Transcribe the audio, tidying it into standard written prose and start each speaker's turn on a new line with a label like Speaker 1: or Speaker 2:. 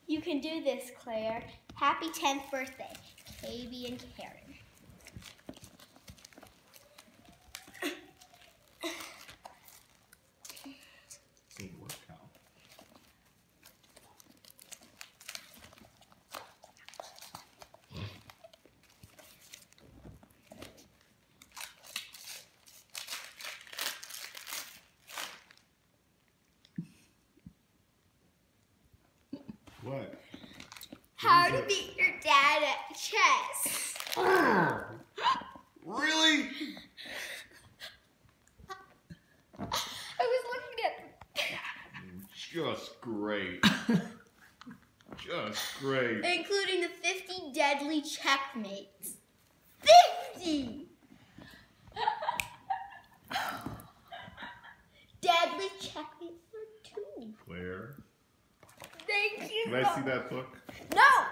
Speaker 1: You can do this, Claire. Happy 10th birthday, KB and Karen.
Speaker 2: What?
Speaker 1: How to beat your dad at chess.
Speaker 2: Really?
Speaker 1: I was looking at
Speaker 2: Just great. Just great.
Speaker 1: including the 50 deadly checkmates. 50! Deadly checkmates for 2.
Speaker 2: Claire,
Speaker 1: Thank you.
Speaker 2: can I see that book?
Speaker 1: No!